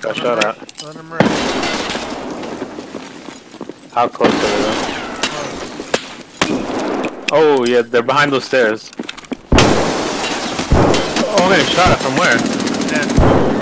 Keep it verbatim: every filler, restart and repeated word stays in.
got shot at. Let him run. How close are they? Oh yeah, they're behind those stairs. Oh, I'm getting shot at from where? Yeah.